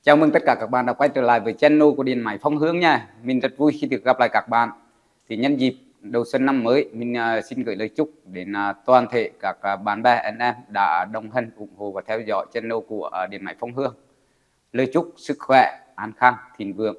Chào mừng tất cả các bạn đã quay trở lại với channel của Điện Máy Phong Hương nha. Mình rất vui khi được gặp lại các bạn. Thì nhân dịp đầu xuân năm mới, mình xin gửi lời chúc đến toàn thể các bạn bè anh em đã đồng hành, ủng hộ và theo dõi channel của Điện Máy Phong Hương. Lời chúc sức khỏe, an khang, thịnh vượng.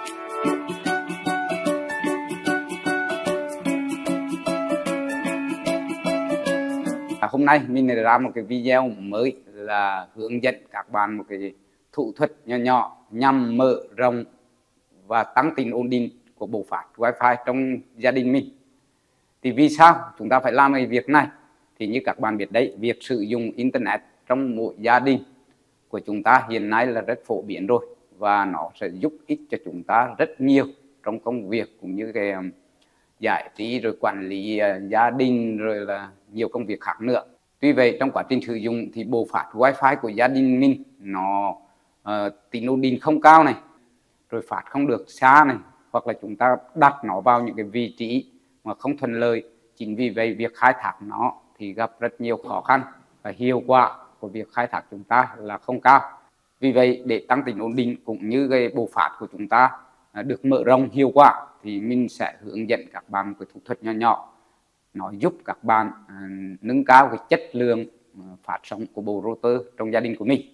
Hôm nay mình ra một cái video mới là hướng dẫn các bạn một cái thủ thuật nhỏ nhỏ nhằm mở rộng và tăng tính ổn định của bộ phát Wi-Fi trong gia đình mình. Thì vì sao chúng ta phải làm cái việc này? Thì như các bạn biết đấy, việc sử dụng Internet trong mỗi gia đình của chúng ta hiện nay là rất phổ biến rồi, và nó sẽ giúp ích cho chúng ta rất nhiều trong công việc cũng như cái giải trí, rồi quản lý gia đình, rồi là nhiều công việc khác nữa. Tuy vậy trong quá trình sử dụng thì bộ phát Wi-Fi của gia đình mình nó tính ổn định không cao này, rồi phát không được xa này, hoặc là chúng ta đặt nó vào những cái vị trí mà không thuận lợi. Chính vì vậy việc khai thác nó thì gặp rất nhiều khó khăn và hiệu quả của việc khai thác chúng ta là không cao. Vì vậy để tăng tính ổn định cũng như cái bộ phát của chúng ta được mở rộng hiệu quả thì mình sẽ hướng dẫn các bạn một cái thủ thuật nhỏ nhỏ, nó giúp các bạn nâng cao cái chất lượng phát sóng của bộ router trong gia đình của mình.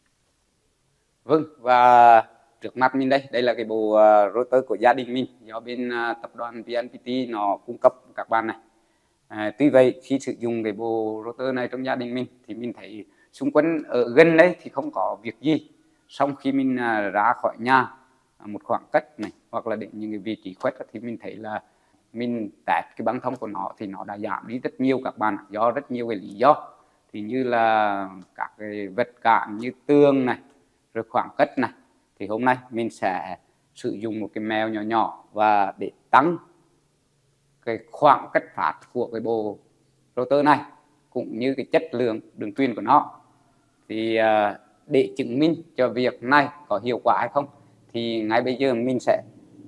Vâng, và trước mắt mình đây là cái bộ router của gia đình mình do bên tập đoàn VNPT nó cung cấp các bạn này. Tuy vậy khi sử dụng cái bộ router này trong gia đình mình thì mình thấy xung quanh ở gần đấy thì không có việc gì. Sau khi mình ra khỏi nhà một khoảng cách này, hoặc là đến những cái vị trí khuất thì mình thấy là mình test cái băng thông của nó thì nó đã giảm đi rất nhiều các bạn, do rất nhiều cái lý do. Thì như là các cái vật cản như tường này, rồi khoảng cách này, thì hôm nay mình sẽ sử dụng một cái mẹo nhỏ nhỏ và để tăng cái khoảng cách phát của cái bộ router này cũng như cái chất lượng đường truyền của nó. Thì để chứng minh cho việc này có hiệu quả hay không thì ngay bây giờ mình sẽ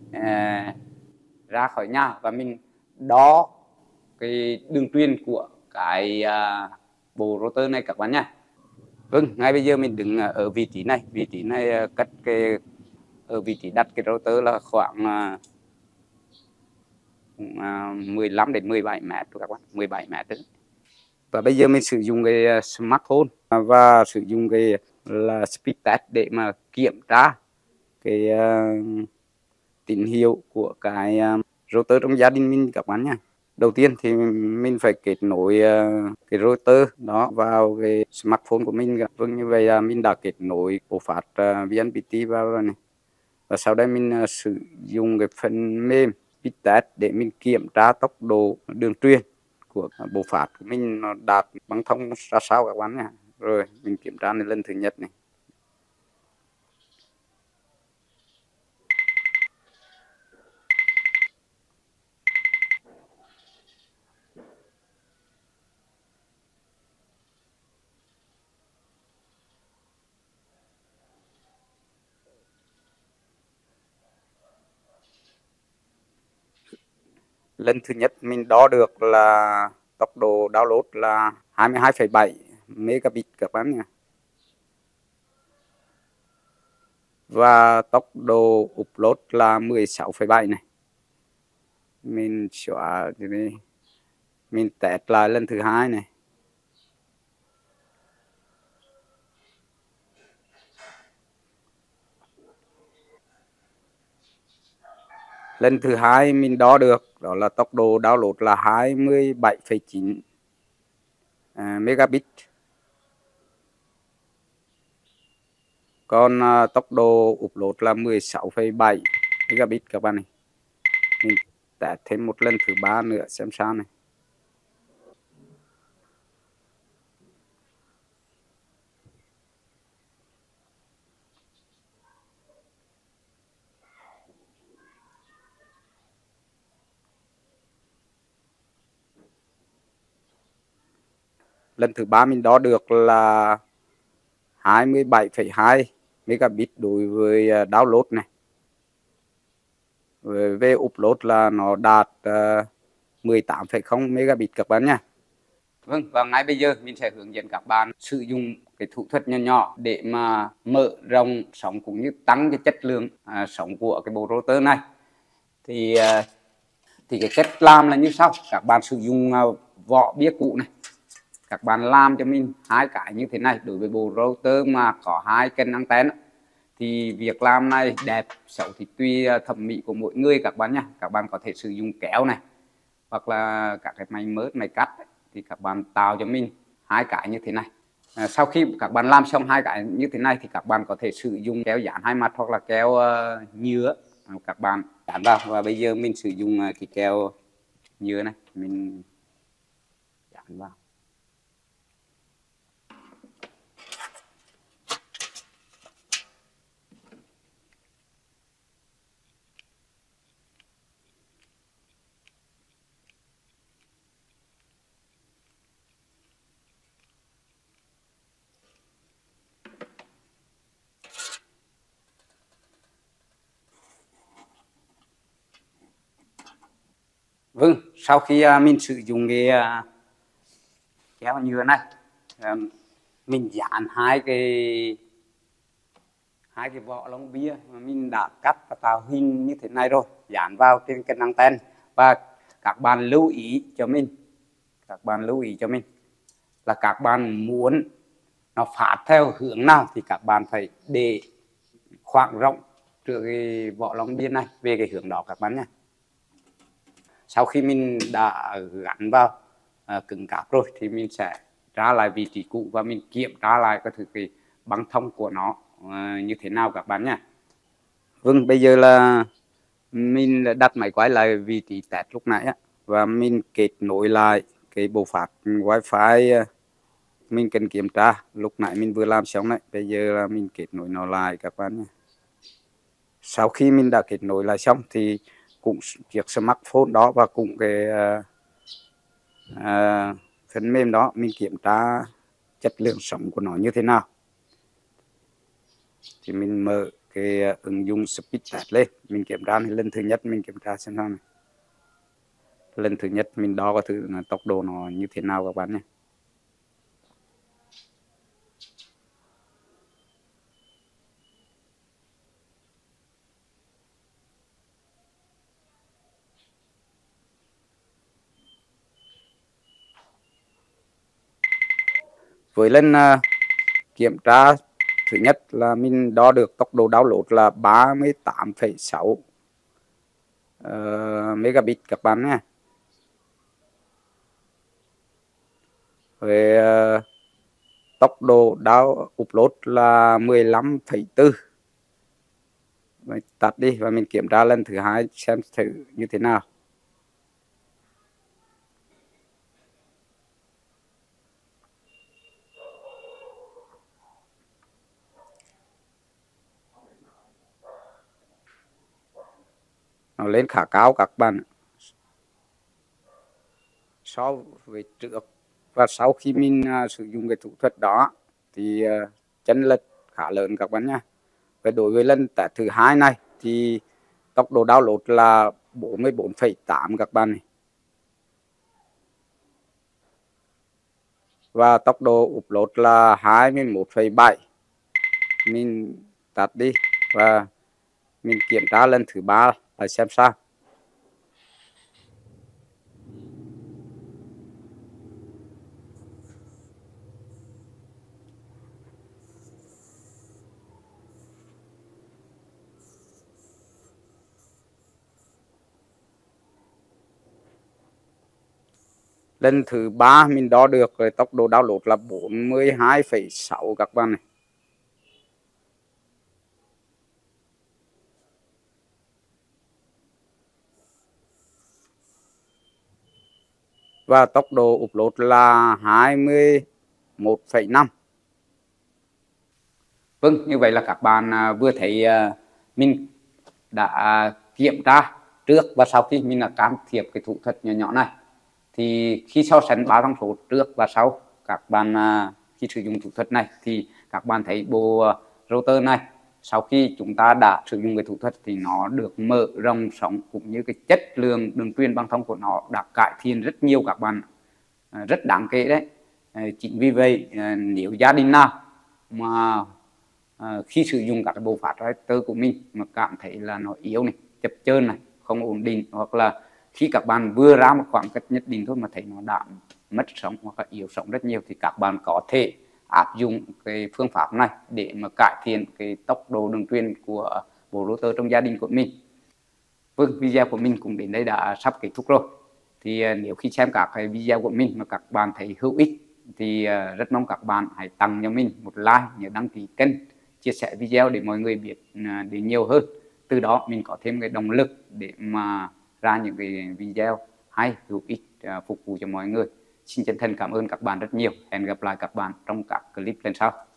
ra khỏi nhà và mình đo cái đường truyền của cái bộ router này các bạn nhé. Vâng, ngay bây giờ mình đứng ở vị trí này cách cái ở vị trí đặt cái router là khoảng 15 đến 17 mét các bạn, 17 mét đấy. Và bây giờ mình sử dụng cái smartphone và sử dụng cái là speed test để mà kiểm tra cái tín hiệu của cái router trong gia đình mình các bạn nhé. Đầu tiên thì mình phải kết nối cái router đó vào cái smartphone của mình. Vâng, như vậy là mình đã kết nối bộ phát VNPT vào rồi này. Và sau đây mình sử dụng cái phần mềm speed test để mình kiểm tra tốc độ đường truyền của bộ phát của mình nó đạt băng thông ra sao các bạn nhé. Rồi mình kiểm tra này lần thứ nhất này. Lần thứ nhất mình đo được là tốc độ download là 22,7 megabit các bạn nhé. Và tốc độ upload là 16,7 này. Mình xóa thì mình test lại lần thứ hai này. Lần thứ hai mình đo được đó là tốc độ download là 27,9 megabit. Còn tốc độ upload là 16,7 megabit các bạn này. Mình test thêm một lần thứ ba nữa xem sao này. Lần thứ ba mình đo được là 27,2 megabit đối với download này. Về upload là nó đạt 18,0 megabit các bạn nha. Vâng, và ngay bây giờ mình sẽ hướng dẫn các bạn sử dụng cái thủ thuật nhỏ nhỏ để mà mở rộng sống cũng như tăng cái chất lượng sống của cái bộ router này. Thì cái cách làm là như sau. Các bạn sử dụng vỏ bia cũ này, các bạn làm cho mình hai cái như thế này. Đối với bộ router mà có hai kênh anten thì việc làm này đẹp xấu thì tùy thẩm mỹ của mỗi người các bạn nhé. Các bạn có thể sử dụng kéo này hoặc là các cái máy mớt, máy cắt ấy, thì các bạn tạo cho mình hai cái như thế này. Sau khi các bạn làm xong hai cái như thế này thì các bạn có thể sử dụng kéo dán hai mặt hoặc là kéo nhựa các bạn dán vào. Và bây giờ mình sử dụng cái kéo nhựa này, mình dán vào. Vâng, sau khi mình sử dụng cái kéo nhựa này, mình dán hai cái vỏ lon bia mà mình đã cắt và tạo hình như thế này rồi, dán vào trên cái anten. Và các bạn lưu ý cho mình, là các bạn muốn nó phát theo hướng nào thì các bạn phải để khoảng rộng trước cái vỏ lon bia này về cái hướng đó các bạn nhé. Sau khi mình đã gắn vào cứng cáp rồi thì mình sẽ trả lại vị trí cũ và mình kiểm tra lại cái băng thông của nó như thế nào các bạn nhé. Vâng, bây giờ là mình đặt máy quay lại vị trí test lúc nãy á, và mình kết nối lại cái bộ phát wifi mình cần kiểm tra lúc nãy mình vừa làm xong đấy. Bây giờ là mình kết nối nó lại các bạn nhé. Sau khi mình đã kết nối lại xong thì cũng chiếc smartphone đó và cũng cái phần mềm đó mình kiểm tra chất lượng sống của nó như thế nào. Thì mình mở cái ứng dụng Speed Test lên, mình kiểm tra này. Lần thứ nhất mình kiểm tra xem sao này. Lần thứ nhất mình đo cái thử là tốc độ nó như thế nào các bạn nhé. Với lần kiểm tra thứ nhất là mình đo được tốc độ download là 38,6 megabit các bạn nhé. Về tốc độ upload là 15,4. Mình tắt đi và mình kiểm tra lần thứ hai xem thử như thế nào. Nó lên khá cao các bạn so với trước. Và sau khi mình sử dụng cái thủ thuật đó thì chênh lệch khá lớn các bạn nhé. Và đối với lần test thứ hai này thì tốc độ download là 44,8 các bạn này. Và tốc độ upload là 21,7. Mình tắt đi và mình kiểm tra lần thứ ba là xem sao. Lần thứ ba mình đo được rồi, tốc độ download là 42,6 các bạn này. Và tốc độ upload là 21,5. Vâng, như vậy là các bạn vừa thấy mình đã kiểm tra trước và sau khi mình đã can thiệp cái thủ thuật nhỏ nhỏ này. Thì khi so sánh ba thông số trước và sau, các bạn khi sử dụng thủ thuật này thì các bạn thấy bộ router này sau khi chúng ta đã sử dụng cái thủ thuật thì nó được mở rộng sống cũng như cái chất lượng đường truyền băng thông của nó đã cải thiện rất nhiều các bạn, rất đáng kể đấy. Chính vì vậy nếu gia đình nào mà khi sử dụng các cái bộ phát ra tơ của mình mà cảm thấy là nó yếu này, chập chờn này, không ổn định, hoặc là khi các bạn vừa ra một khoảng cách nhất định thôi mà thấy nó đã mất sóng hoặc là yếu sóng rất nhiều, thì các bạn có thể áp dụng cái phương pháp này để mà cải thiện cái tốc độ đường truyền của bộ router trong gia đình của mình. Vâng, video của mình cũng đến đây đã sắp kết thúc rồi. Thì nếu khi xem các cái video của mình mà các bạn thấy hữu ích thì rất mong các bạn hãy tặng cho mình một like, nhớ đăng ký kênh, chia sẻ video để mọi người biết đến nhiều hơn. Từ đó mình có thêm cái động lực để mà ra những cái video hay, hữu ích, phục vụ cho mọi người. Xin chân thành cảm ơn các bạn rất nhiều. Hẹn gặp lại các bạn trong các clip lần sau.